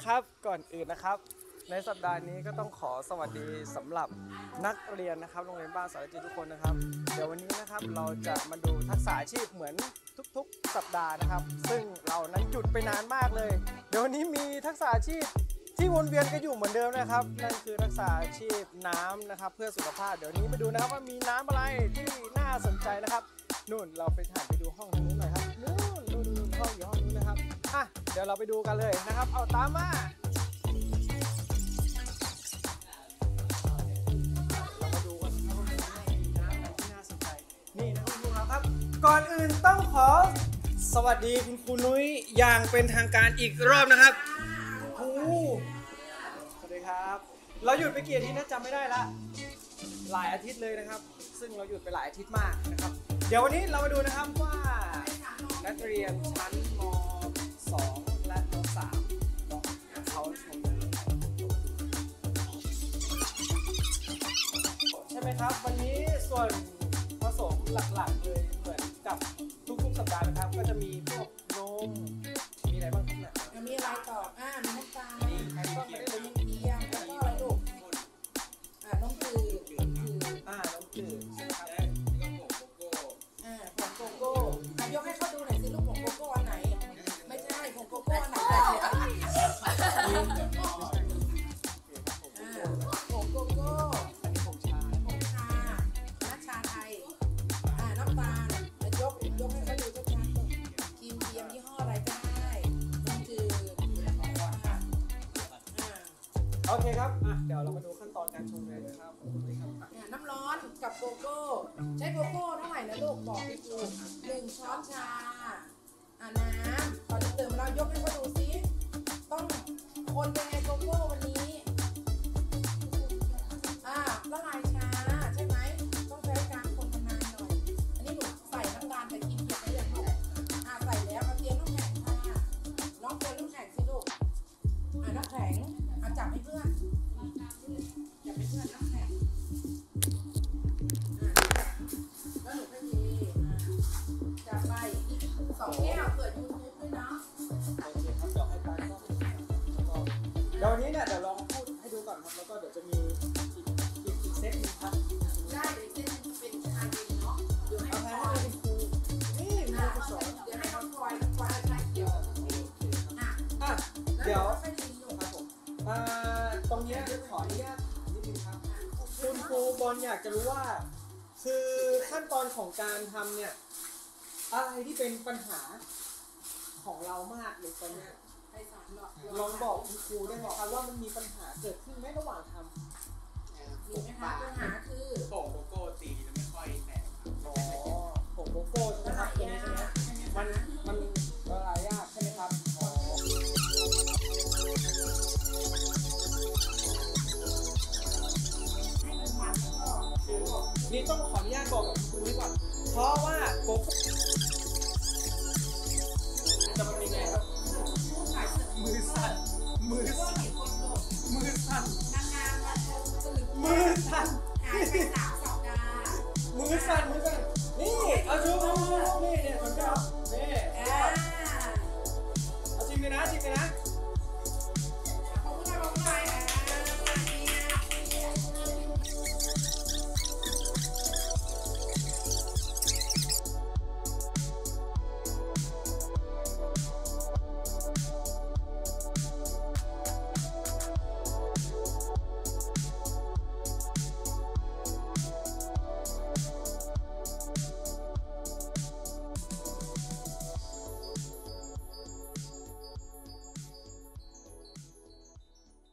ครับก่อนอื่นนะครับในสัปดาห์นี้ก็ต้องขอสวัสดีสำหรับนักเรียนนะครับโรงเรียนบ้านสารจีทุกคนนะครับเดี๋ยววันนี้นะครับเราจะมาดูทักษะอาชีพเหมือนทุกๆสัปดาห์นะครับซึ่งเรานั้นหยุดไปนานมากเลยเดี๋ยววันนี้มีทักษะอาชีพที่วนเวียนกันอยู่เหมือนเดิมนะครับนั่นคือทักษะอาชีพน้ำนะครับเพื่อสุขภาพเดี๋ยวนี้มาดูนะครับว่ามีน้ำอะไรที่น่าสนใจนะครับนู่นเราไปถ่ายไปดูห้องนู้นหน่อยครับนู่นห้องอยู่ห้องนู้นนะครับเดี๋ยวเราไปดูกันเลยนะครับเอาตามมาเรามาดูกันนะครับว่ามีน้ำอะไรที่น่าสนใจนี่นะคุณครูครับก่อนอื่นต้องขอสวัสดีคุณครูนุ้ยอย่างเป็นทางการอีกรอบนะครับครูสวัสดีครับเราหยุดไปกี่อาทิตย์นะจำไม่ได้ละหลายอาทิตย์เลยนะครับซึ่งเราหยุดไปหลายอาทิตย์มากนะครับเดี๋ยววันนี้เรามาดูนะครับว่านักเรียนชั้นม.2 และม.3 เขาชมใช่ไหมครับวันนี้ส่วนผสมหลักๆเลยเหมือนกับทุกๆสัปดาห์นะครับก็จะมีพวกนมมีอะไรบ้างครับเนี่ยมีอะไรต่อมีน้ำตาลไข่ต้มไม่ได้เลยยังเทียมแล้วก็อะไรลูกน้ำจืดน้ำจืดใช่ไหมครับผงโกโก้ยกให้เขาดูหน่อยสิลูกผงโกโก้อันไหนไม่ใช่ผงโกโก้อันไหนผงโกโก้อันนี้ผงชาน้ำชาไทยน้ำตาลยกให้เขาดูชัดๆครีมเทียมยี่ห้ออะไรก็ได้น้ำจืดโอเคครับเดี๋ยวเรามาดูขั้นตอนการชงเลยนะครับน้ำร้อนกับโกโก้ใช้โกโก้เท่าไหร่นะลูกบอกให้ครู1 ช้อนชาน้ำก่อนจะเติมเรายกให้เขาดูซิต้องคนยังไงโกโก้วันนี้ละลายชาใช่ไหมต้องใช้การคนนานหน่อยอันนี้หนูใส่น้ำตาลแต่กินเยอะไปเลยลูกใส่แล้วเอาเตรียมน้ำแข็งค่ะน้องเตรียมน้ำแข็งสิลูกน้ำแข็งจับให้เพื่อนจับให้เพื่อนน้ำแข็งแล้วหนูก็ยีจับไป2 แก้วเปิด YouTube ด้วยเนาะโอเคครับเดี๋ยวให้ตาก็เดี๋ยววันนี้เนี่ยเดี๋ยวลองพูดให้ดูก่อนครับแล้วก็เดี๋ยวจะมีอีกเซตนึงครับได้เดี๋ยวเซตนึงเป็นชาเย็นเนาะเดี๋ยวให้คอยนี่มีผสมเดี๋ยวให้เขาคอยชาเขียวเดี๋ยวครับผมตรงนี้ขออนุญาตนิดนึงครับคุณครูบอลอยากจะรู้ว่าคือขั้นตอนของการทำเนี่ยอะไรที่เป็นปัญหาของเรามากเลยตอนนี้ลองบอกคุณครูได้ไหมครับว่ามันมีปัญหาเกิดขึ้นไหมระหว่างทำมีไหมคะปัญหาคือผงโกโก้ตีจะไม่ค่อยแตกผงโกโก้ใช่ไหมครับตัวนี้ใช่ไหมมันละลายยากใช่ไหมครับนี่ต้องขออนุญาตบอกกับคุณครูก่อนเพราะว่าโกโก้จะเป็นยังไงครับมือสั่นมือสั่นนานๆมามือสั่นหายไป3